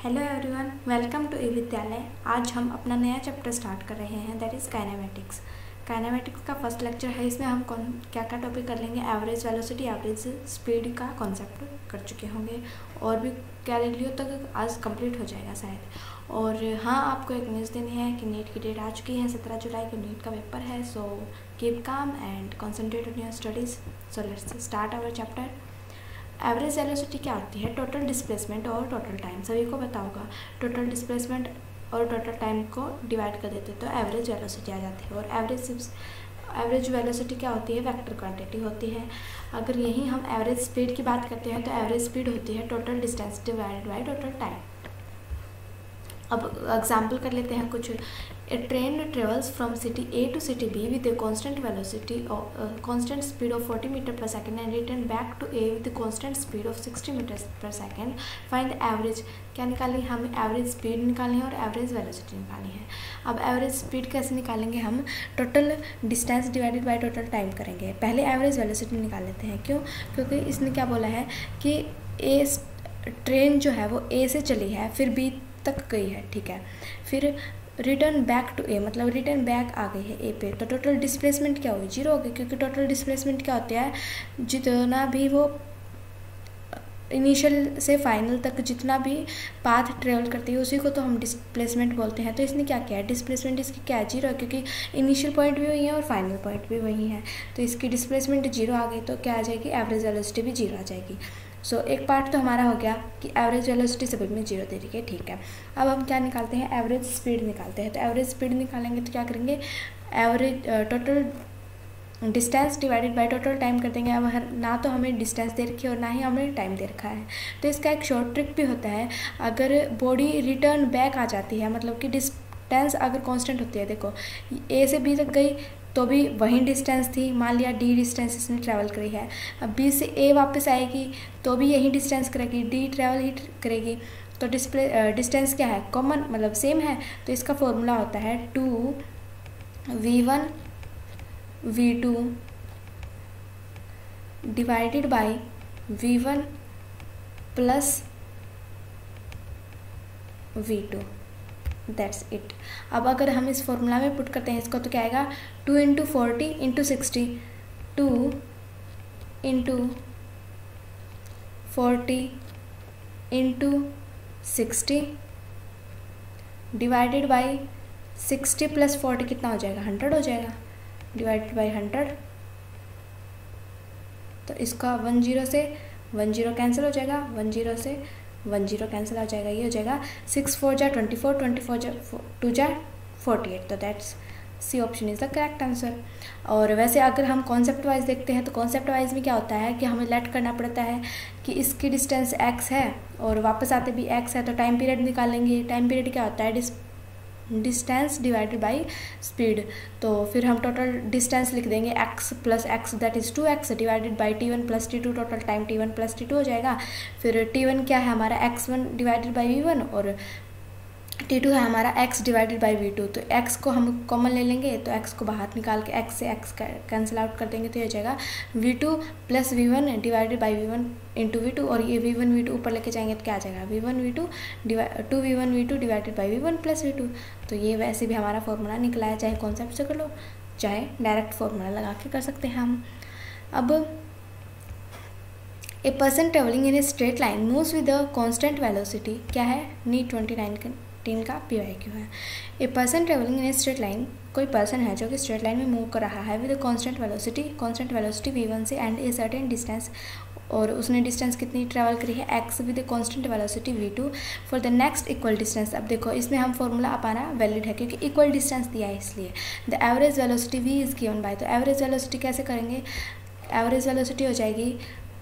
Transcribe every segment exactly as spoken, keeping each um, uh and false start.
Hello everyone, welcome to e Vidyalaya. आज हम अपना नया चैप्टर स्टार्ट कर रहे हैं, दैट इज़ काइनेमेटिक्स। काइनेमेटिक्स का फर्स्ट लेक्चर है। इसमें हम कौन क्या क्या टॉपिक कर लेंगे। एवरेज वेलोसिटी, एवरेज स्पीड का कॉन्सेप्ट कर चुके होंगे और भी गैलीलियो तक आज कंप्लीट हो जाएगा शायद। और हाँ, आपको एक न्यूज़ देनी है कि नीट की डेट आ चुकी है। सत्रह जुलाई को नीट का पेपर है। So keep calm and concentrate on your studies. So let's start our chapter. Average velocity क्या होती है? टोटल डिस्प्लेसमेंट और टोटल टाइम। सभी को पता होगा, टोटल डिस्प्लेसमेंट और टोटल टाइम को डिवाइड कर देते तो एवरेज वेलोसिटी आ जाती है। और एवरेज एवरेज वेलोसिटी क्या होती है? वेक्टर क्वांटिटी होती है। अगर यही हम एवरेज स्पीड की बात करते हैं तो एवरेज स्पीड होती है total distance divided by total time. अब एग्जाम्पल कर लेते हैं कुछ। A train travels from city A to city B with a constant velocity constant speed of forty metre पर second and return back to A with constant speed of sixty metre पर second. Find average. क्या निकालनी है? हमें average speed निकालनी है और average velocity निकालनी है। अब एवरेज स्पीड कैसे निकालेंगे? हम total distance divided by total time करेंगे। पहले एवरेज वेलोसिटी निकाल लेते हैं। क्यों? क्योंकि इसने क्या बोला है कि ए ट्रेन जो है वो ए से चली है, फिर बी तक गई है, ठीक है। फिर रिटर्न बैक टू ए, मतलब रिटर्न बैक आ गई है ए पे, तो टोटल डिस्प्लेसमेंट क्या होगी? जीरो होगी। क्योंकि टोटल डिस्प्लेसमेंट क्या होता है? जितना भी वो इनिशियल से फाइनल तक जितना भी पाथ ट्रेवल करती है उसी को तो हम डिस्प्लेसमेंट बोलते हैं। तो इसने क्या किया है? डिस्प्लेसमेंट इसकी क्या है? जीरो है, क्योंकि इनिशियल पॉइंट भी वही है और फाइनल पॉइंट भी वही है। तो इसकी डिस्प्लेसमेंट जीरो आ गई, तो क्या आ जाएगी? एवरेज वेलोसिटी भी जीरो आ जाएगी। सो so, एक पार्ट तो हमारा हो गया कि एवरेज वेलोसिटी सभी में जीरो दे रही है, ठीक है। अब हम क्या निकालते हैं? एवरेज स्पीड निकालते हैं। तो एवरेज स्पीड निकालेंगे तो क्या करेंगे? Average total distance divided by total time कर देंगे। अब हर ना तो हमें डिस्टेंस दे रखी है और ना ही हमें टाइम दे रखा है। तो इसका एक शॉर्ट ट्रिक भी होता है। अगर बॉडी रिटर्न बैक आ जाती है, मतलब कि डिस्टेंस अगर कांस्टेंट होती है, देखो ए से बी तक गई तो भी वही डिस्टेंस थी। मान लिया डी डिस्टेंस इसने ट्रैवल करी है। अब बी से ए वापस आएगी तो भी यही डिस्टेंस करेगी, डी ट्रैवल ही करेगी। तो डिस्प्ले डिस्टेंस क्या है? कॉमन, मतलब सेम है। तो इसका फॉर्मूला होता है two v one v two divided by v one plus v two. That's it. अब अगर हम इस फॉर्मूला में पुट करते हैं इसको तो क्या आएगा? Two into forty into sixty, two into forty into sixty divided by sixty plus forty कितना हो जाएगा? हंड्रेड हो जाएगा, डिवाइडेड बाई हंड्रेड। तो इसका वन जीरो से वन जीरो कैंसिल हो जाएगा, वन जीरो से वन जीरो कैंसिल हो जाएगा। ये हो जाएगा सिक्स फोर जा ट्वेंटी फोर, ट्वेंटी फोर जा टू जा फोर्टी एट। तो that's C option is the correct answer. और वैसे अगर हम कॉन्सेप्ट वाइज देखते हैं तो कॉन्सेप्ट वाइज में क्या होता है कि हमें लेट करना पड़ता है कि इसकी डिस्टेंस एक्स है और वापस आते भी एक्स है, तो टाइम पीरियड निकालेंगे। टाइम पीरियड क्या होता है? Dis distance divided by speed. तो फिर हम टोटल डिस्टेंस लिख देंगे x plus x, that is two x divided by t one plus t two. Total time t one plus t two हो जाएगा। फिर टी वन क्या है हमारा? X one divided by v one, और t two है हमारा x divided by v two. तो एक्स को हम कॉमन ले लेंगे, तो एक्स को बाहर निकाल के एक्स से एक्स कैंसिल आउट कर देंगे, तो ये हो जाएगा v two plus v one divided by v one into v two. और ये वी वन वी टू ऊपर लेके जाएंगे तो क्या आ जाएगा? V one v two divide two v one v two divided by v one plus v two. तो ये वैसे भी हमारा फॉर्मूला निकला है, चाहे कॉन्सेप्ट से कर लो चाहे डायरेक्ट फॉर्मूला लगा के कर सकते हैं हम। अब a person travelling in a straight line moves with a constant velocity. क्या है? नीट ट्वेंटी नाइन टीन का पी वाई क्यू है। A person travelling in a straight line, कोई पर्सन है जो कि स्ट्रेट लाइन में मूव कर रहा है with constant velocity, constant velocity v one से एंड ए सर्टेन डिस्टेंस, और उसने डिस्टेंस कितनी ट्रैवल करी है? X with constant velocity v two for the next equal distance. अब देखो इसमें हम फॉर्मूला अपना वैलिड है क्योंकि इक्वल डिस्टेंस दिया है, इसलिए the average velocity v is given by. तो एवरेज वेलोसिटी कैसे करेंगे? एवरेज वेलोसिटी हो जाएगी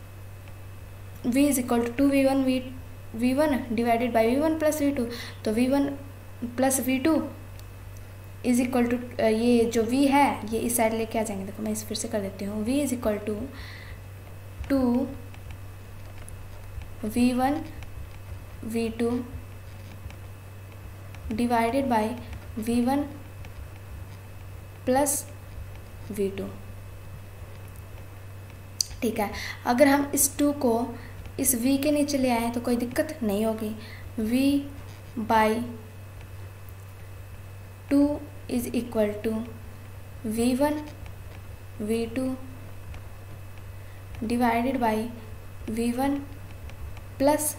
v is equal to two v one v v one divided by v one plus v two. तो v one plus v two is equal to, ये जो v है ये इस साइड लेके आ जाएंगे। देखो मैं इस फिर से कर देती हूँ। v is equal to two v one v two divided by v one plus v two, ठीक है। अगर हम इस टू को इस v के नीचे ले आए तो कोई दिक्कत नहीं होगी। v by two is equal to v one v two divided by v one plus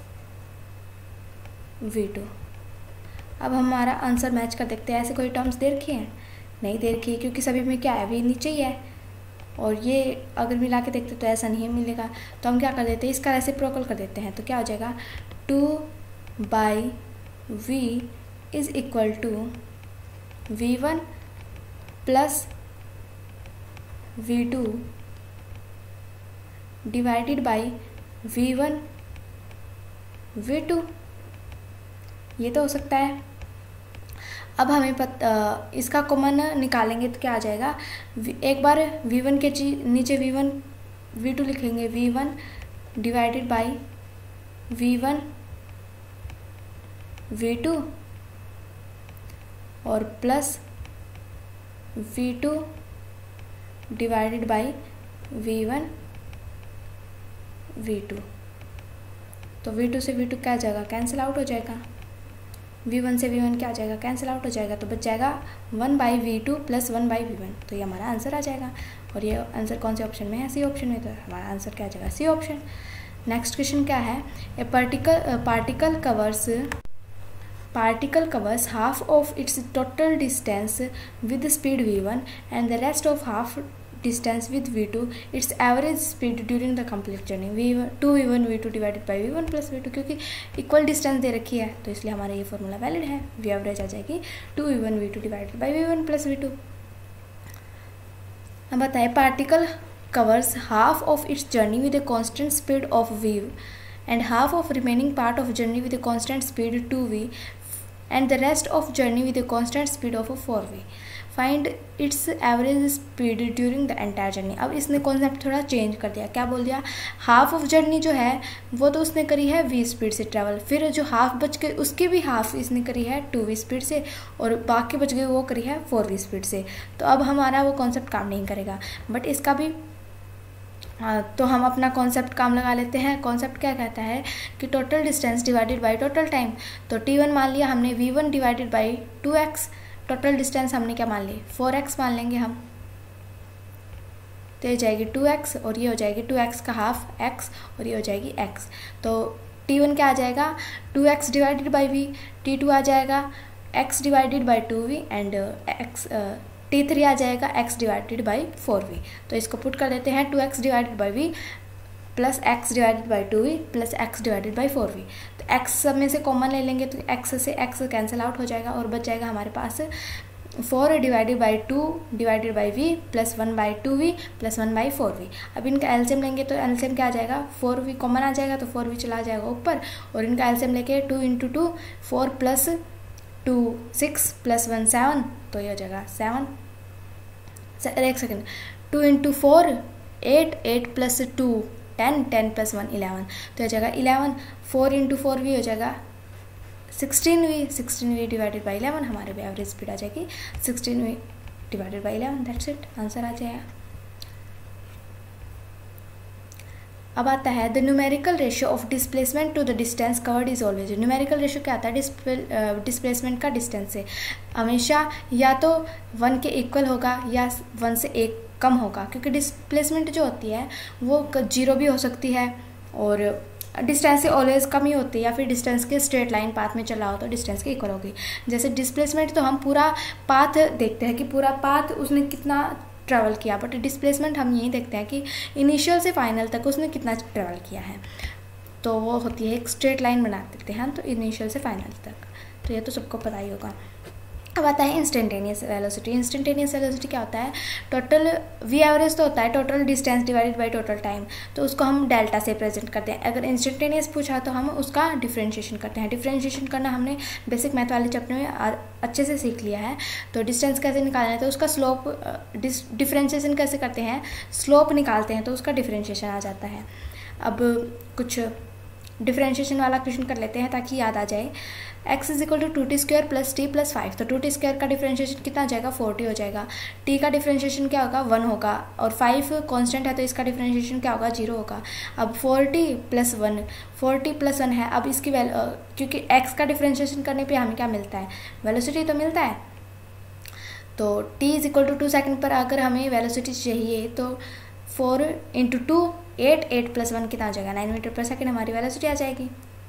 v two. अब हमारा आंसर मैच कर देखते हैं। ऐसे कोई टर्म्स दे रखी हैं? नहीं दे रखी है, क्योंकि सभी में क्या है, वी नीचे ही है, और ये अगर मिला के देखते तो ऐसा नहीं मिलेगा। तो हम क्या कर देते हैं, इसका रेसिप्रोकल कर देते हैं। तो क्या हो जाएगा, two by v is equal to v one plus v two divided by v one v two. ये तो हो सकता है। अब हमें पता इसका कॉमन निकालेंगे तो क्या आ जाएगा, एक बार वी वन के नीचे वी वन वी टू लिखेंगे, v one divided by v one v two और plus v two divided by v one v two. तो वी टू से वी टू क्या आ जाएगा, कैंसिल आउट हो जाएगा। वी वन से वी वन क्या आ जाएगा, कैंसिल आउट हो जाएगा। तो बच जाएगा one by v two plus one by v one. तो ये हमारा आंसर आ जाएगा। और ये आंसर कौन से ऑप्शन में है, सी ऑप्शन में। तो हमारा आंसर क्या आ जाएगा, सी ऑप्शन। नेक्स्ट क्वेश्चन क्या है, a particle particle covers particle covers half of its total distance with speed v one and the rest of half distance with v two, its average speed during the complete journey v one two v one v two divided by v one plus v two. क्योंकि equal distance दे रखी है तो इसलिए हमारा ये formula valid है। v average आ जाएगी two v one v two divided by v one plus v two. अब बताए particle covers half of its journey with a constant speed of v and half of remaining part of journey with a constant speed two v and the rest of journey with a constant speed of four v. Find its average speed during the entire journey. अब इसने concept थोड़ा change कर दिया। क्या बोल दिया, half of journey जो है वो तो उसने करी है v स्पीड से ट्रैवल, फिर जो हाफ बच के उसकी भी हाफ इसने करी है टू वी स्पीड से, और बाकी बच गई वो करी है फोर वी स्पीड से। तो अब हमारा वो कॉन्सेप्ट काम नहीं करेगा, बट इसका भी हाँ, तो हम अपना कॉन्सेप्ट काम लगा लेते हैं। कॉन्सेप्ट क्या कहता है कि total distance divided by total time. तो टी वन मान लिया हमने, v one divided by two x, total distance हमने क्या मान ली, फोर एक्स मान लेंगे हम। तो ये जाएगी टू एक्स और ये हो जाएगी टू एक्स का हाफ एक्स और ये हो जाएगी एक्स। तो टी वन क्या आ जाएगा, two x divided by v, t two आ जाएगा x divided by two v and x, t three आ जाएगा x divided by four v. तो इसको पुट कर देते हैं, two x divided by v plus x divided by two v plus x divided by four v. तो x सब में से कॉमन ले लेंगे तो x से x कैंसिल आउट हो जाएगा और बच जाएगा हमारे पास four divided by two divided by v plus one by two v plus one by four v. अब इनका एलसीएम लेंगे तो एलसीएम क्या आ जाएगा, फोर वी कॉमन आ जाएगा तो फोर वी चला जाएगा ऊपर, और इनका एलसीएम लेके two into two four plus two six plus one seven, तो ये हो जाएगा सेवन। एक second, two into four eight, eight plus two ten, ten plus one eleven, तो हो जाएगा इलेवन। फोर इंटू फोर भी हो जाएगा sixteen v, sixteen v divided by eleven, हमारे भी एवरेज स्पीड आ जाएगी sixteen v divided by eleven. That's it, answer आ जाएगा। अब आता है the numerical ratio of displacement to the distance covered is always. Numerical ratio क्या आता है, डिस्प्लेसमेंट का डिस्टेंस से हमेशा या तो वन के इक्वल होगा या वन से एक कम होगा, क्योंकि डिस्प्लेसमेंट जो होती है वो जीरो भी हो सकती है और डिस्टेंस से ऑलवेज कम ही होती है, या फिर डिस्टेंस के स्ट्रेट लाइन पाथ में चला हो तो डिस्टेंस के इक्वल होगी। जैसे डिस्प्लेसमेंट तो हम पूरा पाथ देखते हैं कि पूरा पाथ उसने कितना ट्रैवल किया, बट डिस्प्लेसमेंट हम यही देखते हैं कि इनिशियल से फाइनल तक उसने कितना ट्रैवल किया है। तो वो होती है एक स्ट्रेट लाइन बना देते हैं तो इनिशियल से फाइनल तक। तो ये तो सबको पता ही होगा। अब आता है इंस्टेंटेनियस वेलोसिटी। इंस्टेंटेनियस वेलोसिटी क्या होता है, टोटल वी एवरेज तो होता है total distance divided by total time, तो उसको हम डेल्टा से प्रेजेंट करते हैं। अगर इंस्टेंटेनियस पूछा तो हम उसका डिफरेंशिएशन करते हैं। डिफरेंशिएशन करना हमने बेसिक मैथ वाले चैप्टर में अच्छे से सीख लिया है। तो डिस्टेंस कैसे निकालना है, तो उसका स्लोप, डिफरेंशिएशन कैसे करते हैं, स्लोप निकालते हैं तो उसका डिफरेंशिएशन आ जाता है। अब कुछ डिफरेंशिएशन वाला क्वेश्चन कर लेते हैं ताकि याद आ जाए। x is equal to two t square plus t plus five, तो टू टी स्क्वायर का डिफरेंशिएशन कितना हो जाएगा, फोर्टी हो जाएगा। t का डिफरेंशिएशन क्या होगा, वन होगा, और फाइव कांस्टेंट है तो इसका डिफरेंशिएशन क्या होगा, जीरो होगा। अब forty plus one, forty plus one है, अब इसकी वैल्यू, क्योंकि x का डिफरेंशिएशन करने पे हमें क्या मिलता है, वेलोसिटी तो मिलता है। तो t is equal to two second पर अगर हमें वेलोसिटी चाहिए तो four into two eight, eight plus one कितना आ जाएगा, नाइन मीटर पर सेकेंड हमारी वेलोसिटी आ जाएगी।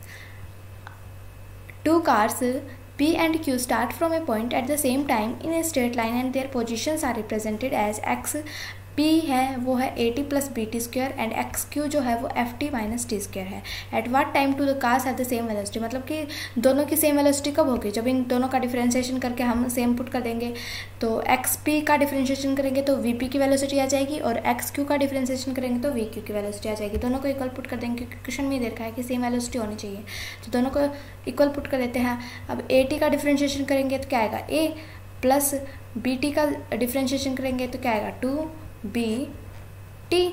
Two cars P and Q start from a point at the same time in a straight line and their positions are represented as x, P है वो है a t plus b t square and x Q जो है वो f t minus t square है। At what time to the cars have the same velocity, मतलब कि दोनों की सेम वेलोसिटी कब होगी, जब इन दोनों का डिफरेंशिएशन करके हम सेम पुट कर देंगे। तो एक्स पी का डिफरेंशिएशन करेंगे तो वी पी की वेलोसिटी आ जाएगी, और एक्स क्यू का डिफरेंशिएशन करेंगे तो वी क्यू की वेलोसिटी आ जाएगी। दोनों को इक्वल पुट कर देंगे क्योंकि क्वेश्चन में देखा है कि सेम वेलोसिटी होनी चाहिए, तो दोनों को इक्वल पुट कर देते हैं। अब ए टी का डिफरेंशिएशन करेंगे तो क्या आएगा, ए प्लस बी टी का डिफरेंशिएशन करेंगे तो क्या आएगा, टू बी टी।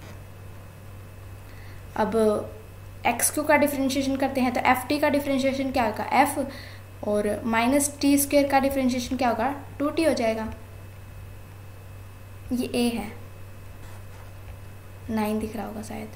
अब एक्स क्यू का डिफरेंशिएशन करते हैं तो एफ टी का डिफरेंशिएशन क्या होगा, एफ, और माइनस टी स्क्वायर का डिफरेंशिएशन क्या होगा, टू टी हो जाएगा। ये ए है, नाइन दिख रहा होगा शायद।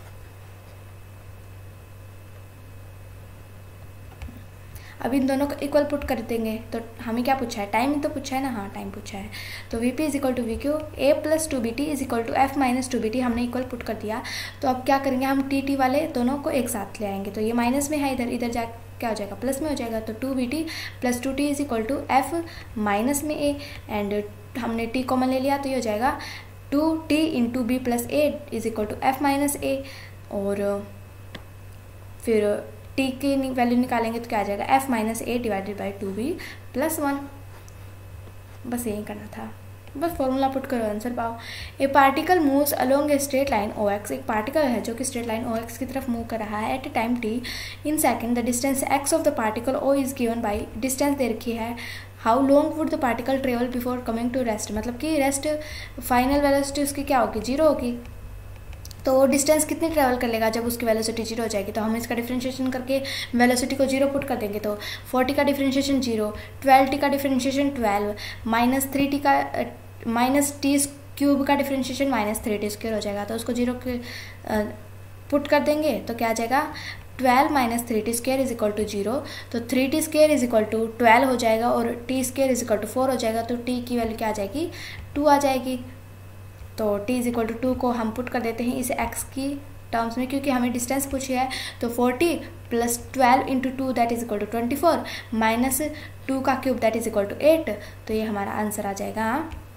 अब इन दोनों को इक्वल पुट कर देंगे तो हमें क्या पूछा है, टाइम तो पूछा है ना, हाँ टाइम पूछा है। तो v P is equal to v Q, a plus two b t is equal to f minus two b t, हमने इक्वल पुट कर दिया। तो अब क्या करेंगे, हम टी टी वाले दोनों को एक साथ ले आएंगे, तो ये माइनस में है, इधर इधर जा क्या हो जाएगा, प्लस में हो जाएगा। तो two b t plus two t is equal to f minus में ए, एंड हमने टी कॉमन ले लिया तो ये हो जाएगा two t into b plus a is equal to f minus a, और फिर टी की वैल्यू निकालेंगे तो क्या आ जाएगा, f minus a divided by two b plus one. बस यही करना था, बस फॉर्मूला पुट करो आंसर पाओ। A particle moves along a straight line O X, एक पार्टिकल है जो कि स्ट्रेट लाइन ओ एक्स की तरफ मूव कर रहा है at a time t in second. The distance x of the particle O is given by, distance दे रखी है, how long would the particle travel before coming to rest, मतलब कि रेस्ट फाइनल वेलोसिटी उसकी क्या होगी, जीरो होगी। तो डिस्टेंस कितनी ट्रैवल कर लेगा जब उसकी वेलोसिटी जीरो हो जाएगी, तो हम इसका डिफरेंशिएशन करके वेलोसिटी को जीरो पुट कर देंगे। तो फोर्टी का डिफरेंशिएशन जीरो, ट्वेल्व टी का differentiation twelve, minus three t का माइनस टी क्यूब का differentiation minus three t square हो जाएगा। तो उसको जीरो के पुट कर देंगे तो क्या आ जाएगा, twelve minus three t square is equal to zero, तो three t square is equal to twelve हो जाएगा, और t square is equal to four हो जाएगा। तो टी की वैल्यू क्या आ जाएगी, टू आ जाएगी। तो t is equal to two को हम पुट कर देते हैं इस x की टर्म्स में, क्योंकि हमें डिस्टेंस पूछी है। तो forty plus twelve into two that is equal to twenty four, minus two का cube that is equal to eight, तो ये हमारा आंसर आ जाएगा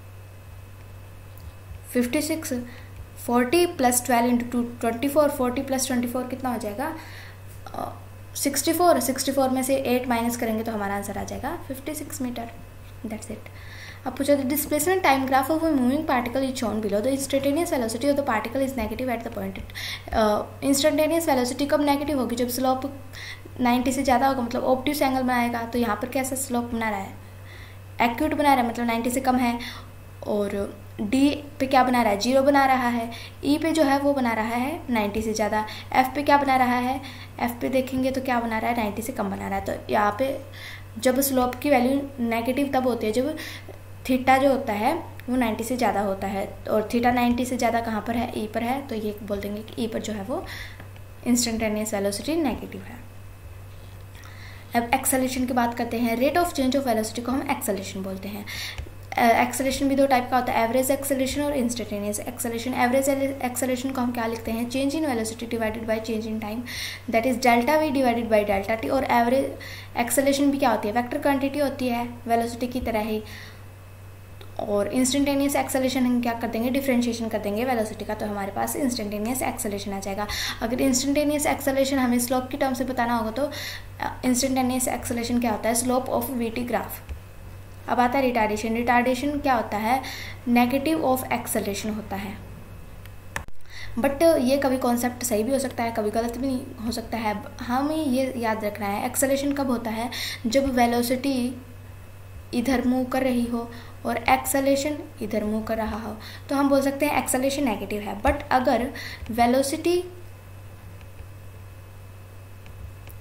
fifty six. Forty plus twelve into two twenty four, forty plus twenty four कितना हो जाएगा, sixty four. Sixty four में से एट माइनस करेंगे तो हमारा आंसर आ जाएगा fifty six metre. That's it. अब पूछा the displacement time graph of a moving particle is shown below, the instantaneous velocity of the particle is negative at the point. Instantaneous velocity कब negative होगी, जब slope ninety से ज़्यादा होगा, मतलब obtuse angle बनाएगा। तो यहाँ पर कैसा स्लोप बना रहा है, एक्यूट बना रहा है, मतलब नाइन्टी से कम है, और डी पे क्या बना रहा है, जीरो बना रहा है। ई पे जो है वो बना रहा है नाइन्टी से ज़्यादा। एफ पे क्या बना रहा है, एफ पे देखेंगे तो क्या बना रहा है, नाइन्टी से कम बना रहा है। तो यहाँ पे जब स्लोप की वैल्यू नेगेटिव तब होती है जब थीटा जो होता है वो नाइन्टी से ज़्यादा होता है, और थीटा नाइन्टी से ज़्यादा कहाँ पर है, ई पर है। तो ये बोल देंगे कि ई पर जो है वो इंस्टेंटेनियस वेलोसिटी नेगेटिव है। अब एक्सेलरेशन की बात करते हैं। Rate of change of velocity को हम एक्सेलरेशन बोलते हैं। एक्सेलरेशन भी दो टाइप का होता है, एवरेज एक्सेलरेशन और इंस्टेंटेनियस एक्सेलरेशन। एवरेज एक्सेलरेशन को हम क्या लिखते हैं, change in velocity divided by change in time, that is delta v divided by delta t. और एवरेज एक्सेलरेशन भी क्या होती है, वेक्टर क्वांटिटी होती है वेलोसिटी की तरह ही। और इंस्टेंटेनियस एक्सेलरेशन हम क्या कर देंगे, डिफरेंशिएशन कर देंगे वेलोसिटी का, तो हमारे पास इंस्टेंटेनियस एक्सेलरेशन आ जाएगा। अगर इंस्टेंटेनियस एक्सेलरेशन हमें स्लोप की टर्म से बताना होगा तो इंस्टेंटेनियस एक्सेलरेशन क्या होता है, slope of v t graph. अब आता है रिटार्डेशन। रिटार्डेशन क्या होता है, नेगेटिव ऑफ एक्सेलरेशन होता है। बट ये कभी कॉन्सेप्ट सही भी हो सकता है, कभी गलत भी हो सकता है। हमें ये याद रखना है, एक्सेलरेशन कब होता है, जब वेलोसिटी इधर मूव कर रही हो और एक्सेलरेशन इधर मूव कर रहा हो, तो हम बोल सकते हैं एक्सेलरेशन नेगेटिव है। बट अगर वेलोसिटी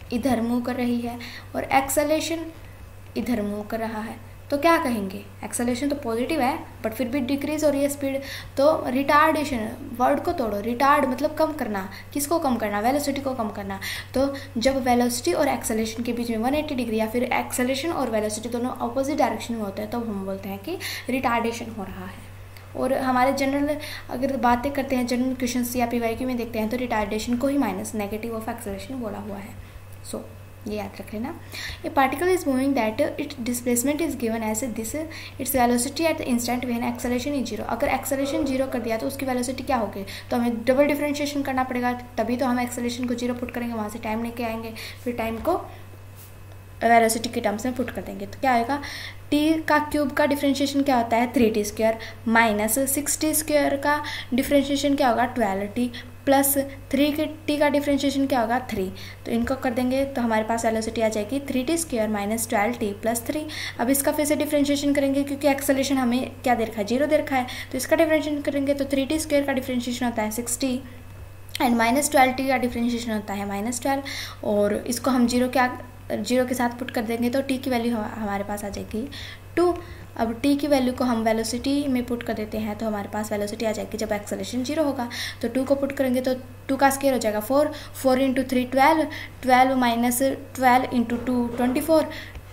इधर मूव कर रही है और एक्सेलरेशन इधर मूव कर रहा है, तो क्या कहेंगे? एक्सेलरेशन तो पॉजिटिव है बट फिर भी डिक्रीज हो रही है स्पीड, तो रिटार्डेशन, वर्ड को तोड़ो, रिटार्ड मतलब कम करना, किसको कम करना? वेलोसिटी को कम करना। तो जब वेलोसिटी और एक्सेलरेशन के बीच में एक सौ अस्सी डिग्री या फिर एक्सेलरेशन और वेलोसिटी दोनों अपोजिट डायरेक्शन में होते हैं तो हम बोलते हैं कि रिटार्डेशन हो रहा है। और हमारे जनरल अगर बातें करते हैं, जनरल क्वेश्चन या पीवाईक्यू में देखते हैं तो रिटार्डेशन को ही माइनस नेगेटिव ऑफ एक्सेलरेशन बोला हुआ है। सो so, ये याद रख लेना। A particle is moving that it displacement is given as this its velocity at the instant when acceleration is zero. अगर एक्सेलरेशन जीरो कर दिया तो उसकी वेलोसिटी क्या होगी? तो हमें डबल डिफरेंशिएशन करना पड़ेगा, तभी तो हम एक्सेलरेशन को जीरो पुट करेंगे, वहाँ से टाइम लेके आएंगे, फिर टाइम को वेलोसिटी के टर्म्स में पुट कर देंगे। तो क्या आएगा? टी का क्यूब का डिफरेंशिएशन क्या होता है? Three t square minus six t square का डिफरेंशिएशन क्या होगा? ट्वेल्व टी प्लस थ्री के टी का डिफरेंशिएशन क्या होगा? थ्री। तो इनको कर देंगे तो हमारे पास वेलोसिटी आ जाएगी three t square minus twelve t plus three. अब इसका फिर से डिफरेंशिएशन करेंगे क्योंकि एक्सेलरेशन हमें क्या दे रखा है? जीरो दे रखा है, तो इसका डिफरेंशिएशन करेंगे तो थ्री टी स्क्वायर का डिफरेंशिएशन होता है six t and minus twelve t का डिफरेंशिएशन होता है माइनस ट्वेल्व। और इसको हम जीरो क्या जीरो के साथ पुट कर देंगे तो टी की वैल्यू हमारे पास आ जाएगी टू। अब टी की वैल्यू को हम वेलोसिटी में पुट कर देते हैं तो हमारे पास वेलोसिटी आ जाएगी जब एक्सेलरेशन जीरो होगा। तो टू को पुट करेंगे तो टू का स्केयर हो जाएगा four, four into three twelve, twelve minus twelve into two twenty four,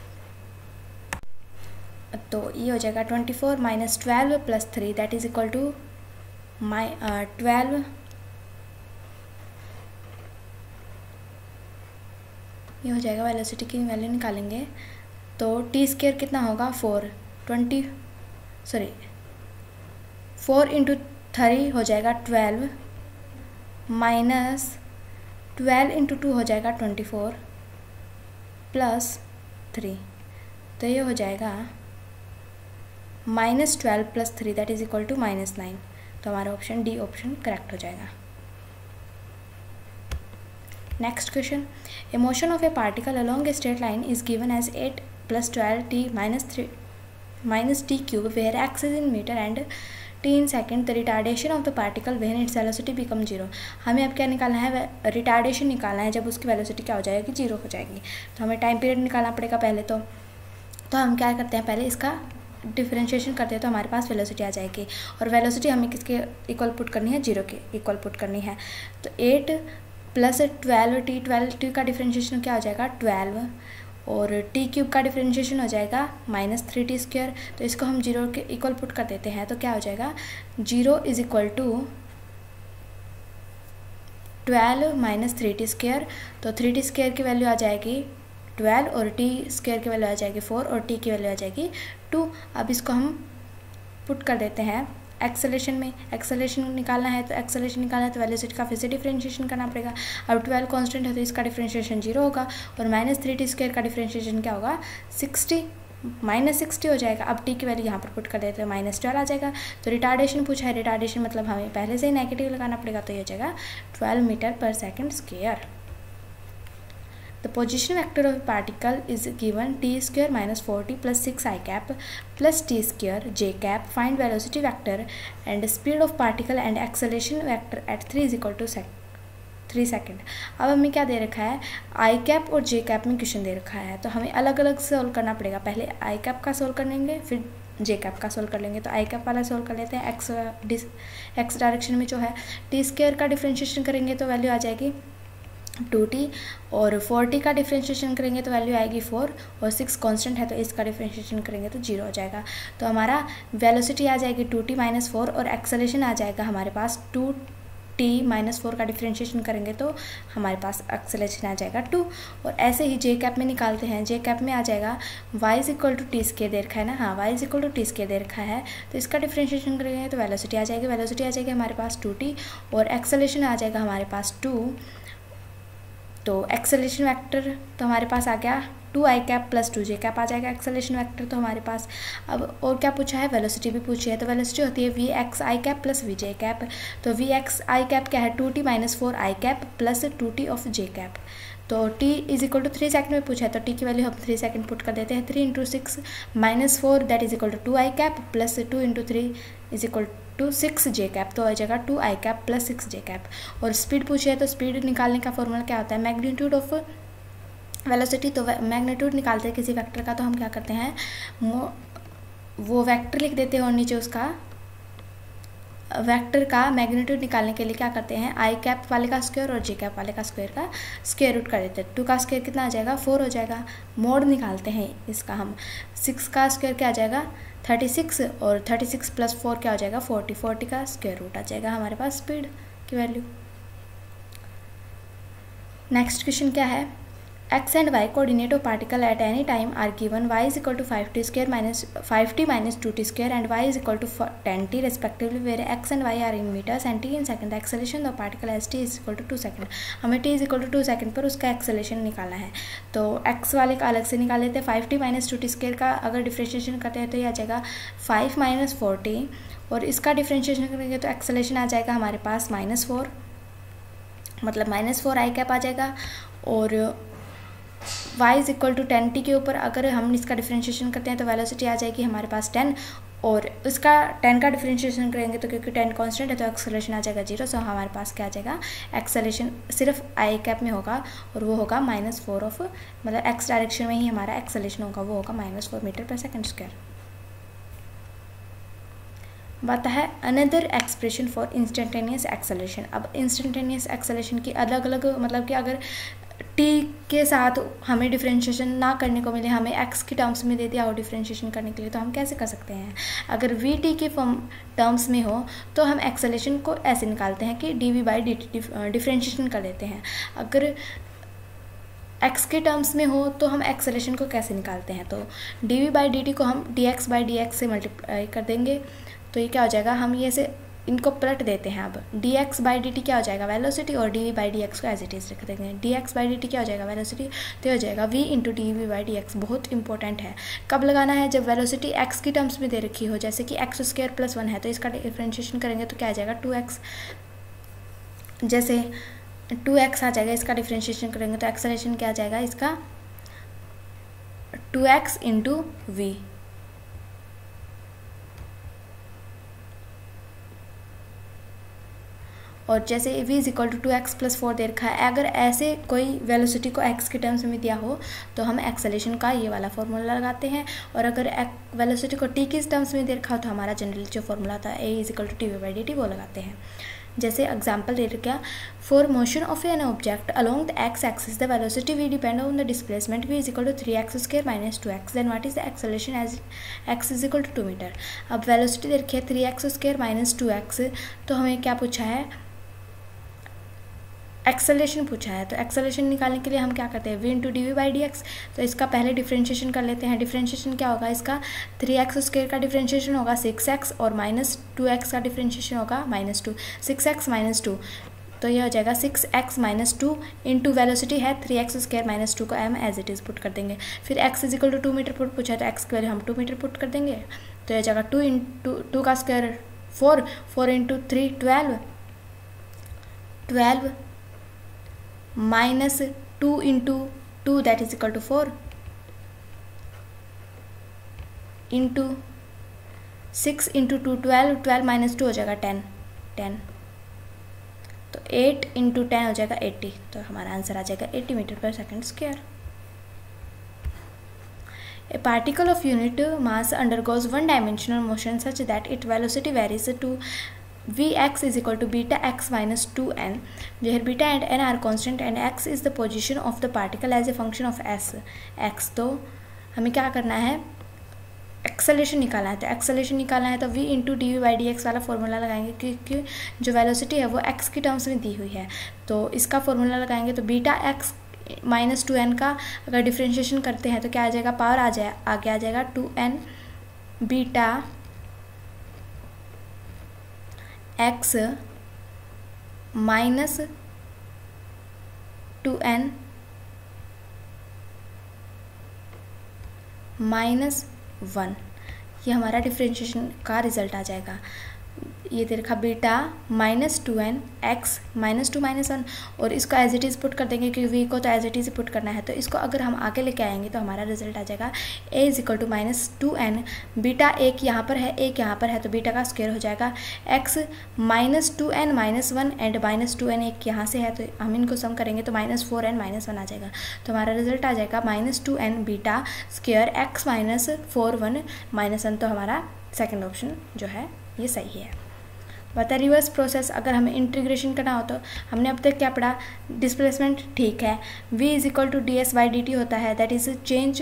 तो ये हो जाएगा twenty four minus twelve plus three that is equal to my twelve. ये हो जाएगा, वेलोसिटी की वैल्यू निकालेंगे तो टी स्केयर कितना होगा? Four, twenty sorry four into three हो जाएगा twelve minus twelve into two हो जाएगा ट्वेंटी फोर प्लस थ्री, तो ये हो जाएगा minus twelve plus three that is equal to minus nine. तो हमारा ऑप्शन डी ऑप्शन करेक्ट हो जाएगा। Next question, a motion of a particle along a straight line is given as eight plus twelve t minus three minus t cube where x is in meter and t in second. The retardation of the particle when its velocity become zero. हमें अब क्या निकालना है? Retardation निकालना है जब उसकी velocity क्या हो जाएगी? जीरो हो जाएगी। तो हमें टाइम पीरियड निकालना पड़ेगा पहले। तो तो हम क्या करते हैं, पहले इसका डिफरेंशिएशन करते हैं तो हमारे पास वेलोसिटी आ जाएगी और वेलोसिटी हमें किसके इक्वल पुट करनी है? जीरो के इक्वल पुट करनी है। तो eight plus twelve t, twelve t का डिफरेंशिएशन क्या हो जाएगा? ट्वेल्व, और टी क्यूब का डिफरेंशिएशन हो जाएगा माइनस थ्री टी स्क्वायर। तो इसको हम जीरो के इक्वल पुट कर देते हैं तो क्या हो जाएगा? Zero is equal to twelve minus three t square. तो थ्री टी स्क्वायर की वैल्यू आ जाएगी ट्वेल्व और टी स्क्वायर की वैल्यू आ जाएगी फोर और टी की वैल्यू आ जाएगी टू। अब इसको हम पुट कर देते हैं एक्सेलरेशन में। एक्सेलरेशन निकालना है तो एक्सेलरेशन निकालना है तो वेलोसिटी का फिर से डिफरेंशिएशन करना पड़ेगा। अब ट्वेल्व कांस्टेंट है तो इसका डिफरेंशिएशन जीरो होगा और माइनस थ्री टी स्क्वायर का डिफरेंशिएशन क्या होगा? सिक्सटी, माइनस सिक्सटी हो जाएगा। अब टी की वैल्यू यहाँ पर पुट कर देते हैं, माइनस ट्वेल्व आ जाएगा। तो रिटार्डेशन पूछा है, रिटार्डेशन मतलब हमें पहले से ही नेगेटिव लगाना पड़ेगा, तो ये हो जाएगा ट्वेल्व मीटर पर second square. The position vector of a particle is given t square minus four t plus six I cap plus t square j cap. Find velocity vector and speed of particle and acceleration vector at three is equal to three second. अब हमें क्या दे रखा है? आई cap और जे cap में question दे रखा है तो हमें अलग अलग सोल्व करना पड़ेगा। पहले आई कैप का सोल्व कर लेंगे फिर जे कैप का सोल्व कर लेंगे। तो आई कैप वाला सोल्व कर लेते हैं। एक्स डिस एक्स डायरेक्शन में जो है टी स्क्वायर का डिफरेंशिएशन करेंगे तो वैल्यू आ जाएगी टू टी और फोर टी का डिफरेंशिएशन करेंगे तो वैल्यू आएगी फोर और सिक्स कांस्टेंट है तो इसका डिफरेंशिएशन करेंगे तो जीरो हो जाएगा। तो हमारा वेलोसिटी आ जाएगी टू टी माइनस फोर और एक्सेलरेशन आ जाएगा हमारे पास टू टी माइनस फोर का डिफरेंशिएशन करेंगे तो हमारे पास एक्सेलरेशन आ जाएगा टू। और ऐसे ही जे कैप में निकालते हैं। जे कैप में आ जाएगा y is equal to t square दे रखा है ना, हाँ y is equal to t square दे रखा है तो इसका डिफरेंशिएशन करेंगे तो वेलोसिटी आ जाएगी। वेलोसिटी आ जाएगी हमारे पास टू टी और एक्सेलरेशन आ जाएगा हमारे पास टू। तो एक्सेलरेशन वेक्टर तो हमारे पास आ गया two i cap plus two j cap आ जाएगा एक्सेलरेशन वेक्टर तो हमारे पास। अब और क्या पूछा है? वेलोसिटी भी पूछी है। तो वेलोसिटी होती है v x i cap plus v j cap. तो वी एक्स आई कैप क्या है? Two t minus four i cap plus two t of j cap. तो t is equal to three second में पूछा है तो टी की value हम थ्री सेकेंड पुट कर देते हैं। Three into six minus four that is equal to two i cap plus two into three is equal to six j cap. तो आ जाएगा two i cap plus six j cap. और speed पूछी है तो स्पीड निकालने का formula क्या होता है? मैग्नीट्यूड ऑफ वेलोसिटी, तो मैग्नीट्यूड निकालते हैं किसी वेक्टर का तो हम क्या करते हैं, वो वेक्टर लिख देते हैं और नीचे उसका वेक्टर का मैग्नीट्यूड निकालने के लिए क्या करते हैं, आई कैप वाले का स्क्वायर और जे कैप वाले का स्क्वायर का स्क्वायर रूट कर देते हैं। टू का स्क्वायर कितना आ जाएगा, फोर हो जाएगा। मोड निकालते हैं इसका हम, सिक्स का स्क्वायर क्या आ जाएगा, थर्टी सिक्स, और थर्टी सिक्स प्लस फोर क्या हो जाएगा, फोर्टी। फोर्टी का स्क्वायर रूट आ जाएगा हमारे पास स्पीड की वैल्यू। नेक्स्ट क्वेश्चन क्या है, x and y coordinate of particle at any time are given, y is equal to five t square minus five t minus two t square and y is equal to ten t respectively, where x and y are in meters and t in second. The acceleration of particle as t is equal to two second. हमें t is equal to two second पर उसका acceleration निकालना है, तो x वाले का अलग से निकाल लेते हैं। Five t minus two t square का अगर डिफ्रेंशिएशन करते हैं तो ये आ जाएगा फाइव minus फोर्टी, और इसका डिफ्रेंशिएशन करेंगे तो acceleration आ जाएगा हमारे पास माइनस फोर, मतलब माइनस फोर आई कैप आ जाएगा। और y is equal to ten t के ऊपर अगर हम इसका डिफ्रेंशिएशन करते हैं तो वेलोसिटी आ जाएगी हमारे पास टेन, और इसका टेन का डिफ्रेंशिएशन करेंगे तो क्योंकि टेन कांस्टेंट है तो एक्सेलरेशन आ जाएगा जीरो। सो हमारे पास क्या आ जाएगा, एक्सेलरेशन सिर्फ आई कैप में होगा और वो होगा माइनस फोर ऑफ, मतलब एक्स डायरेक्शन में ही हमारा एक्सेलरेशन होगा, वो होगा माइनस फोर मीटर पर सेकेंड स्क्वायर। बात है another expression for instantaneous acceleration. अब इंस्टेंटेनियस एक्सेलरेशन की अलग अलग, मतलब कि अगर t के साथ हमें डिफ्रेंशिएशन ना करने को मिले, हमें x की टर्म्स में दे दिया हो डिफ्रेंशिएशन करने के लिए, तो हम कैसे कर सकते हैं। अगर v t के फॉर्म टर्म्स में हो तो हम एक्सेलरेशन को ऐसे निकालते हैं कि d v by d t differentiation कर लेते हैं। अगर x के टर्म्स में हो तो हम एक्सेलरेशन को कैसे निकालते हैं, तो d v by d t को हम d x by d x से मल्टीप्लाई कर देंगे, तो ये क्या हो जाएगा, हम ये से इनको पलट देते हैं। अब d x by d t क्या हो जाएगा, वेलोसिटी, और d v by d x को एज इट इज रख देंगे। D x by d t क्या हो जाएगा, वेलोसिटी, तो हो जाएगा v into d v by d x. बहुत इंपॉर्टेंट है, कब लगाना है, जब वेलोसिटी एक्स की टर्म्स में दे रखी हो, जैसे कि एक्स स्क्वायर प्लस वन है तो इसका डिफरेंशिएशन करेंगे तो क्या आ जाएगा, टू एक्स। जैसे टू एक्स आ जाएगा, इसका डिफरेंशिएशन करेंगे तो एक्सेलरेशन क्या आ जाएगा इसका, टू एक्स इंटू वी। और जैसे v is equal to two x plus four दे रखा है, अगर ऐसे कोई वेलोसिटी को x के टर्म्स में दिया हो तो हम एक्सेलरेशन का ये वाला फॉर्मूला लगाते हैं, और अगर वेलोसिटी को t के टर्म्स में दे रखा हो तो हमारा जनरली जो फॉर्मूला था a is equal to t v by d t वो लगाते हैं। जैसे एग्जाम्पल दे रखा, for motion of an object along the x axis the velocity v depend on the displacement v is equal to three x square minus two x, then what is the acceleration as x is equal to two metre. अब velocity दे रखी है three x square minus two x, तो हमें क्या पूछा है, acceleration पूछा है। तो एक्सेलरेशन निकालने के लिए हम क्या करते हैं, v into d v by d x. तो इसका पहले डिफ्रेंशिएशन कर लेते हैं। डिफ्रेंशिएशन क्या होगा, इसका थ्री एक्स स्क्वायर का डिफ्रेंशिएशन होगा सिक्स एक्स, और माइनस टू एक्स का डिफ्रेंशिएशन होगा minus two, six x minus two, तो यह हो जाएगा six x minus two into velocity है three x square minus two को m as it is put कर देंगे। फिर x is equal to two metre put पूछा है तो एक्स स्क्वायर हम टू मीटर पुट कर देंगे, तो यह हो जाएगा टू इंटू टू का square four, four into three twelve, twelve minus two into two that is equal to four into six into two twelve, twelve minus two हो जाएगा टेन, टेन, तो एट इंटू टेन हो जाएगा eighty, तो हमारा answer आ जाएगा eighty metre पर second square. A particle of unit mass undergoes one dimensional motion such that its velocity varies to vx is equal to beta x minus two n, where beta and n are constant and x is the position of the particle as a function of s x। तो हमें क्या करना है, acceleration निकालना है। तो acceleration निकालना है तो v into d v by d x वाला फॉर्मूला लगाएंगे, क्योंकि जो वेलोसिटी है वो x की टर्म्स में दी हुई है, तो इसका फॉर्मूला लगाएंगे। तो beta x minus two n का अगर डिफ्रेंशिएशन करते हैं तो क्या आ जाएगा, पावर आ जाए आगे आ जाएगा two n beta x minus two n minus one, ये हमारा डिफ्रेंशिएशन का रिजल्ट आ जाएगा। ये दे रखा beta minus two n x minus two minus one, और इसको एज इट इज़ पुट कर देंगे क्योंकि वी को तो एज इट इज़ पुट करना है। तो इसको अगर हम आगे लेके आएंगे तो हमारा रिजल्ट आ जाएगा a is equal to minus two n, beta एक यहाँ पर है एक यहाँ पर है तो बीटा का स्क्वायर हो जाएगा x minus two n minus one and minus two n एक यहाँ से है तो हम इनको सम करेंगे तो minus four n minus one आ जाएगा। तो हमारा रिजल्ट आ जाएगा minus two n beta square x minus four one minus one. तो हमारा सेकेंड ऑप्शन जो है ये सही है। बता रिवर्स प्रोसेस, अगर हमें इंटीग्रेशन करना हो तो हमने अब तक क्या पढ़ा, डिस्प्लेसमेंट ठीक है, v is equal to d s by d t होता है, that is change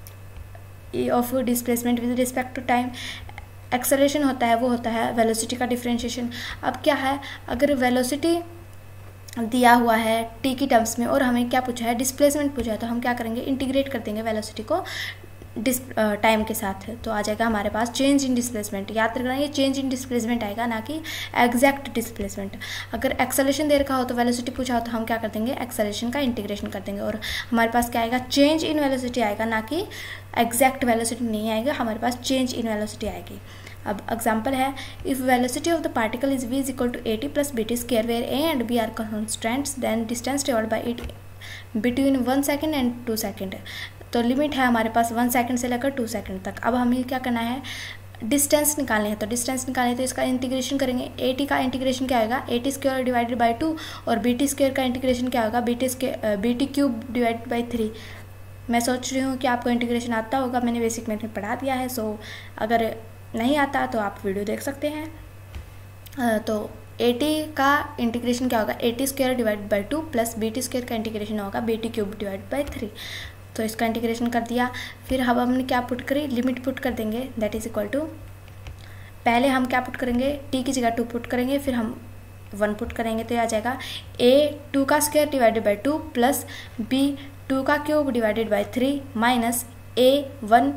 of displacement with respect to time. Acceleration होता है वो होता है वेलोसिटी का डिफरेंशिएशन। अब क्या है, अगर वेलोसिटी दिया हुआ है टी की टर्म्स में और हमें क्या पूछा है, डिस्प्लेसमेंट पूछा है, तो हम क्या करेंगे, इंटीग्रेट कर देंगे वेलोसिटी को डिस टाइम के साथ। तो आ जाएगा हमारे पास चेंज इन डिस्प्लेसमेंट। याद रखना ये चेंज इन डिस्प्लेसमेंट आएगा, ना कि एग्जैक्ट डिस्प्लेसमेंट। अगर एक्सेलरेशन दे रखा हो तो वेलोसिटी पूछा हो तो हम क्या कर देंगे, एक्सेलरेशन का इंटीग्रेशन कर देंगे और हमारे पास क्या आएगा, चेंज इन वेलोसिटी आएगा, ना कि एग्जैक्ट वेलोसिटी नहीं आएगा, हमारे पास चेंज इन वेलोसिटी आएगी। अब एग्जाम्पल है, if velocity of the particle is v is equal to a t plus b t square where a and b are constants then distance travelled by it between one second and two second. तो limit है हमारे पास one second से लेकर to second तक। अब हमें क्या करना है, डिस्टेंस निकालने हैं। तो डिस्टेंस निकालने तो इसका इंटीग्रेशन करेंगे। ए टी का इंटीग्रेशन क्या होगा, a t square divided by two, और बी टी स्क्वायर का इंटीग्रेशन क्या होगा, b t square b t cube divided by three. मैं सोच रही हूँ कि आपको इंटीग्रेशन आता होगा, मैंने बेसिक में पढ़ा दिया है, सो अगर नहीं आता तो आप वीडियो देख सकते हैं। तो ए टी का इंटीग्रेशन क्या होगा, a t square divided by two plus b t square का इंटीग्रेशन होगा b t cube divided by three. तो इसका इंटीग्रेशन कर दिया, फिर अब हमने क्या पुट करी, लिमिट पुट कर देंगे, दैट इज इक्वल टू, पहले हम क्या पुट करेंगे, टी की जगह टू पुट करेंगे, फिर हम वन पुट करेंगे तो आ जाएगा ए टू का square divided by two plus b two का cube divided by three minus a one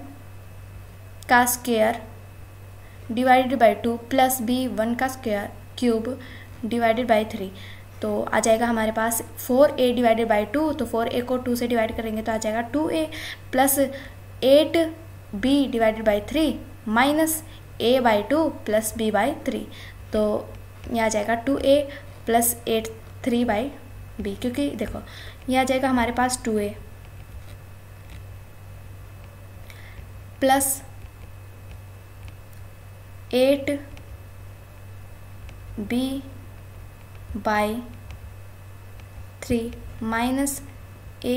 का square divided by two plus b one का square cube divided by three. तो आ जाएगा हमारे पास four a divided by two, तो four a को टू से डिवाइड करेंगे तो आ जाएगा two a plus eight b divided by three minus a by two plus B by three. तो ये आ जाएगा two a plus eight three by b, क्योंकि देखो ये आ जाएगा हमारे पास two a plus eight b by three minus a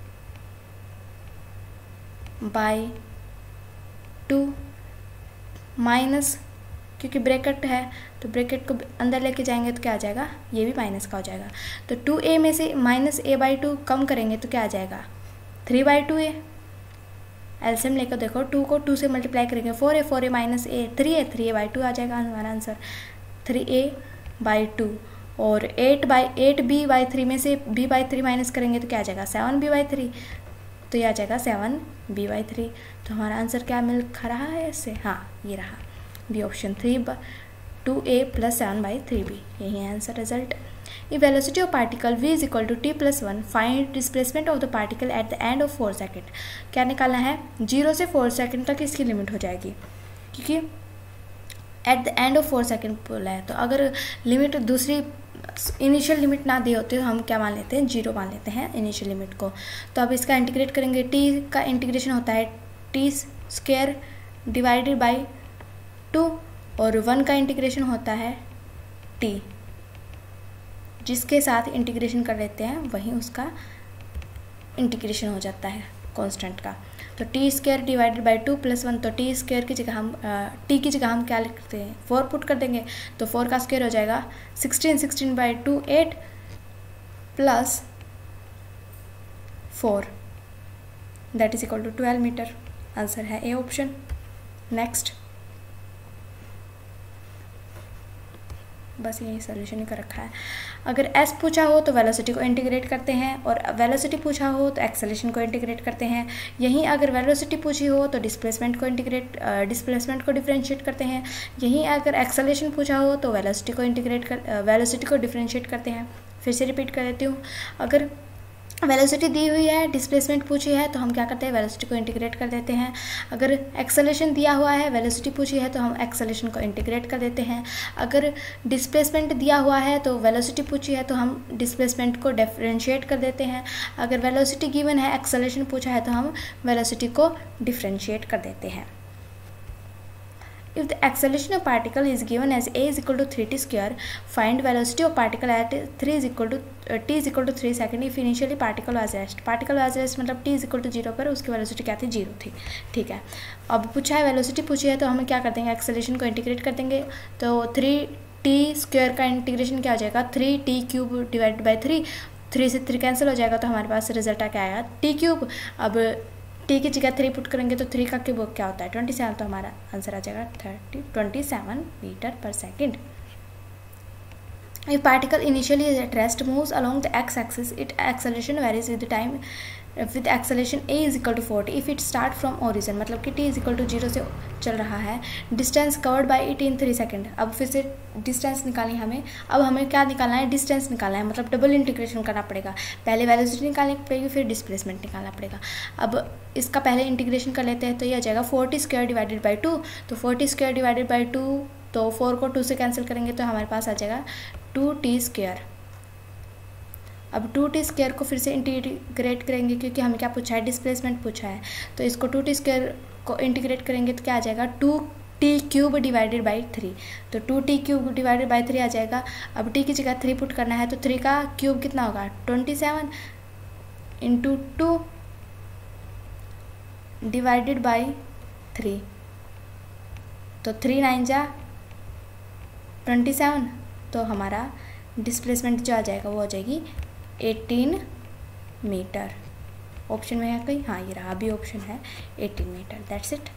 by two minus, क्योंकि ब्रैकेट है तो ब्रैकेट को अंदर लेके जाएंगे तो क्या आ जाएगा, ये भी माइनस का हो जाएगा। तो टू ए में से माइनस ए बाई टू कम करेंगे तो क्या आ जाएगा, three by two a. LCM लेकर देखो, टू को टू से मल्टीप्लाई करेंगे, four a four a minus a three a three a by two आ जाएगा हमारा answer, three a by two. और eight by eight b by three में से बी बाई थ्री माइनस करेंगे तो क्या आ जाएगा, सेवन बी बाई थ्री। तो ये आ जाएगा सेवन बी बाई थ्री। तो हमारा आंसर क्या मिल खा रहा है इससे, हाँ ये रहा b option, three two a plus seven by three b, यही है answer result. If velocity of particle v is equal to t plus one, find displacement of the particle at the end of four second. क्या निकालना है, zero से four second तक इसकी limit हो जाएगी, क्योंकि at the end of four second बोला है। तो अगर लिमिट दूसरी इनिशियल लिमिट ना दी होती तो हम क्या मान लेते हैं, जीरो मान लेते हैं इनिशियल लिमिट को। तो अब इसका इंटीग्रेट करेंगे, टी का इंटीग्रेशन होता है t square divided by two, और वन का इंटीग्रेशन होता है टी, जिसके साथ इंटीग्रेशन कर लेते हैं वहीं उसका इंटीग्रेशन हो जाता है कांस्टेंट का। तो t square divided by two plus one, तो टी स्क्वायर की जगह हम टी की जगह हम क्या लिखते हैं, फोर पुट कर देंगे, तो फोर का स्क्वायर हो जाएगा sixteen, sixteen by two eight plus four, that is equal to twelve metre. Answer है ए ऑप्शन। नेक्स्ट, बस यही सोल्यूशन ही कर रखा है। अगर एस पूछा हो तो वेलोसिटी को इंटीग्रेट करते हैं, और वेलोसिटी पूछा हो तो एक्सेलरेशन को इंटीग्रेट करते हैं। यहीं अगर वेलोसिटी पूछी हो तो डिस्प्लेसमेंट को इंटीग्रेट डिस्प्लेसमेंट को डिफरेंशिएट करते हैं। यहीं अगर एक्सेलरेशन पूछा हो तो वेलोसिटी को इंटीग्रेट कर वेलोसिटी को डिफरेंशिएट करते हैं। फिर से रिपीट कर देती हूँ, अगर वेलोसिटी दी हुई है, डिस्प्लेसमेंट पूछी है, तो हम क्या करते हैं, वेलोसिटी को इंटीग्रेट कर देते हैं। अगर एक्सेलरेशन दिया हुआ है, वेलोसिटी पूछी है, तो हम एक्सेलरेशन को इंटीग्रेट कर देते हैं। अगर डिस्प्लेसमेंट दिया हुआ है तो वेलोसिटी पूछी है तो हम डिस्प्लेसमेंट को डिफरेंशिएट कर देते हैं। अगर वेलोसिटी गिवन है, एक्सेलरेशन पूछा है, तो हम वेलोसिटी को डिफरेंशिएट कर देते हैं। If the acceleration of particle is given as a is equal to three t square, find velocity of particle at three is equal to uh, t is equal to three second if initially particle was rest. Particle was rest मतलब t is equal to zero पर उसकी velocity क्या थी, zero थी। ठीक है, अब पूछा है वेलोसिटी पूछी है तो हमें क्या कर देंगे, एक्सेलरेशन को इंटीग्रेट कर देंगे। तो थ्री टी स्क्वायर का इंटीग्रेशन क्या हो जाएगा, three t cube divide by three, three से थ्री कैंसिल हो जाएगा तो हमारे पास रिजल्ट क्या आएगा, टी क्यूब। अब टी की जगह थ्री पुट करेंगे तो थ्री का क्यूब क्या होता है, ट्वेंटी सेवन, तो हमारा आंसर आ जाएगा थर्टी ट्वेंटी सेवन मीटर पर second. If particle initially is at rest moves along the x-axis, its acceleration varies with the time with acceleration a is equal to forty. If it start from origin, मतलब कि t is equal to zero से चल रहा है, distance covered by it in three second. अब फिर से distance निकालनी हमें, अब हमें क्या निकालना है, डिस्टेंस निकालना है, मतलब डबल इंटीग्रेशन करना पड़ेगा। पहले वेलोसिटी निकालनी पड़ेगी, फिर डिस्प्लेसमेंट निकालना पड़ेगा। अब इसका पहले इंटीग्रेशन कर लेते हैं तो ये आ जाएगा forty square divided by two. तो forty square divided by two, तो फोर को टू से कैंसिल करेंगे तो हमारे पास आ जाएगा टू टी स्क्वायर। अब टू टी स्क्वायर को फिर से इंटीग्रेट करेंगे क्योंकि हमें क्या पूछा है, डिस्प्लेसमेंट पूछा है। तो इसको टू टी स्क्वायर को इंटीग्रेट करेंगे तो क्या आ जाएगा, two t cube divided by three. तो two t cube divided by three आ जाएगा। अब टी की जगह थ्री पुट करना है तो थ्री का क्यूब कितना होगा, twenty seven into two divided by three, तो थ्री नाइन जा ट्वेंटी सेवन, तो हमारा डिस्प्लेसमेंट जो आ जाएगा वो हो जाएगी एटीन मीटर। ऑप्शन में है कहीं, हाँ ये रहा, अभी ऑप्शन है eighteen metre. That's it.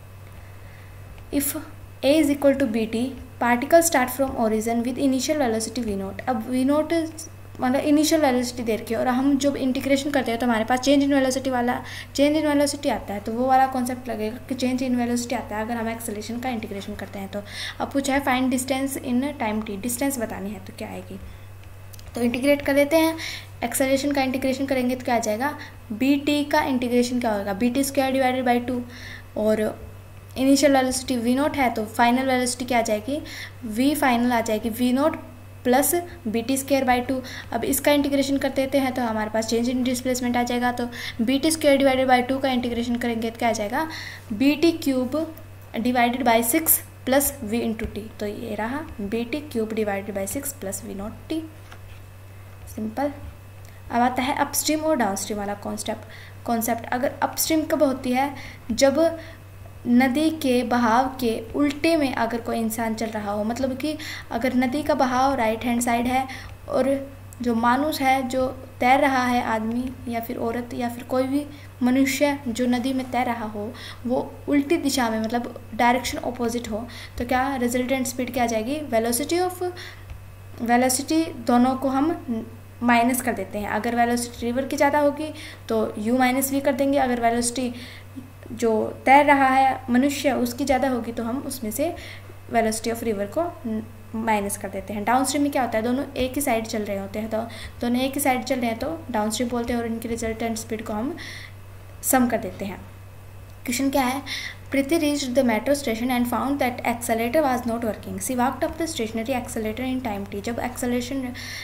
If a is equal to b t, particle start from origin with initial velocity v nought. अब वी नोट मतलब इनिशियल वेलोसिटी दे रखी है और हम जब इंटीग्रेशन करते हैं तो हमारे पास चेंज इन वेलोसिटी वाला चेंज इन वेलोसिटी आता है, तो वो वाला कॉन्सेप्ट लगेगा कि चेंज इन वेलोसिटी आता है अगर हम एक्सेलरेशन का इंटीग्रेशन करते हैं। तो अब पूछा है find distance in time t, distance बतानी है तो क्या आएगी, तो इंटीग्रेट कर देते हैं। एक्सेलरेशन का इंटीग्रेशन करेंगे तो क्या आ जाएगा, बी टी का इंटीग्रेशन क्या होगा, b t square divided by two, और इनिशियल वेलोसिटी वी नोट है तो फाइनल वेलोसिटी क्या आ जाएगी, वी फाइनल आ जाएगी v nought plus b t square by two. अब इसका इंटीग्रेशन कर देते हैं तो हमारे पास चेंज इन डिस्प्लेसमेंट आ जाएगा। तो b t square divided by two का इंटीग्रेशन करेंगे तो क्या आ जाएगा, b t cube divided by six plus v into t. तो ये रहा b t cube divided by six plus v nought t. Simple. अब आता है अपस्ट्रीम और डाउनस्ट्रीम वाला कॉन्सेप्ट कॉन्सेप्ट अगर अपस्ट्रीम कब होती है, जब नदी के बहाव के उल्टे में अगर कोई इंसान चल रहा हो, मतलब कि अगर नदी का बहाव राइट हैंड साइड है और जो मानुस है जो तैर रहा है, आदमी या फिर औरत या फिर कोई भी मनुष्य जो नदी में तैर रहा हो, वो उल्टी दिशा में मतलब डायरेक्शन ऑपोजिट हो, तो क्या रिजल्टेंट स्पीड क्या आ जाएगी, वेलोसिटी ऑफ वेलोसिटी दोनों को हम माइनस कर देते हैं। अगर वेलोसिटी रिवर की ज़्यादा होगी तो u माइनस वी कर देंगे, अगर वेलोसिटी जो तैर रहा है मनुष्य उसकी ज़्यादा होगी तो हम उसमें से वेलोसिटी ऑफ रिवर को माइनस कर देते हैं। डाउन स्ट्रीम में क्या होता है, दोनों एक ही साइड चल रहे होते हैं, तो दोनों एक ही साइड चल रहे हैं तो डाउन स्ट्रीम बोलते हैं और इनकी रिजल्टेंट स्पीड को हम सम कर देते हैं। क्वेश्चन क्या है, Preeti reached the metro station and found that accelerator was not working. She walked up the stationary accelerator in time t. जब एक्सेलरेशन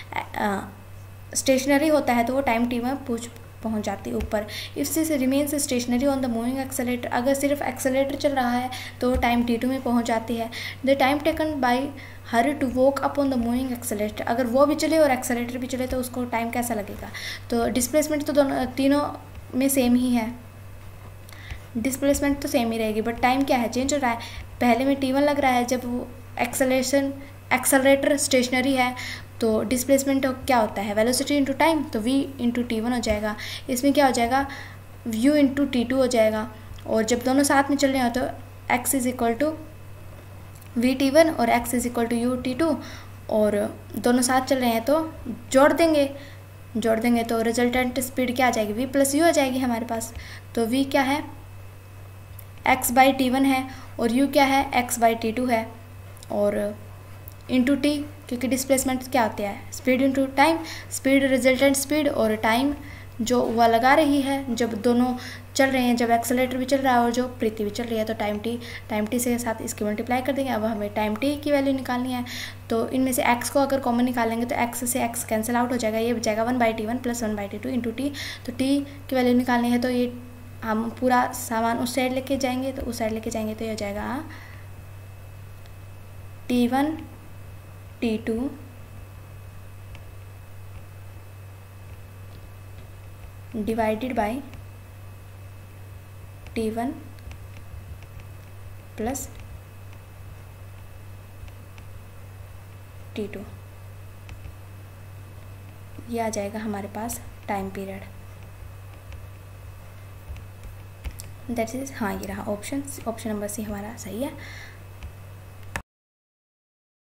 स्टेशनरी होता है तो वो टाइम टी में पूछ पहुंच जाती है ऊपर। If this remains stationary on the moving accelerator, अगर सिर्फ एक्सेलेरेटर चल रहा है तो टाइम टी टू में पहुंच जाती है। The time taken by her to walk up on the moving accelerator, अगर वो भी चले और एक्सेलेरेटर भी चले तो उसको टाइम कैसा लगेगा। तो डिस्प्लेसमेंट तो दोनों तीनों में सेम ही है, डिस्प्लेसमेंट तो सेम ही रहेगी, बट टाइम क्या है, चेंज हो रहा है। पहले में टी वन लग रहा है जब वो एक्सेलरेशन एक्सेलरेटर स्टेशनरी है, तो डिस्प्लेसमेंट क्या होता है, वेलोसिटी इंटू टाइम, तो v इंटू टी वन हो जाएगा। इसमें क्या हो जाएगा, u इंटू टी टू हो जाएगा। और जब दोनों साथ में चल रहे हो तो x is equal to v t one और x is equal to u t two, और दोनों साथ चल रहे हैं तो जोड़ देंगे जोड़ देंगे तो रिजल्टेंट स्पीड क्या आ जाएगी, v प्लस यू आ जाएगी हमारे पास। तो v क्या है, x बाई टी वन है और u क्या है, x बाई टी टू है, और इंटू टी क्योंकि डिस्प्लेसमेंट क्या होता है, speed into time, speed resultant speed और टाइम जो वह लगा रही है, जब दोनों चल रहे हैं, जब एक्सेलरेटर भी चल रहा है और जो प्रीति भी चल रही है, तो टाइम टी टाइम टी से साथ इसकी मल्टीप्लाई कर देंगे। अब हमें टाइम टी की वैल्यू निकालनी है, तो इनमें से एक्स को अगर कॉमन निकालेंगे तो एक्स से एक्स कैंसिल आउट हो जाएगा, ये बचेगा one by t one plus one by t two into t. तो टी की वैल्यू निकालनी है, तो ये हम पूरा सामान उस साइड लेके जाएंगे, तो उस साइड लेके जाएंगे तो ये हो जाएगा t one t two divided by t one plus t two, ये आ जाएगा हमारे पास टाइम पीरियड। दैट इज, हाँ ये रहा ऑप्शन, ऑप्शन नंबर सी हमारा सही है।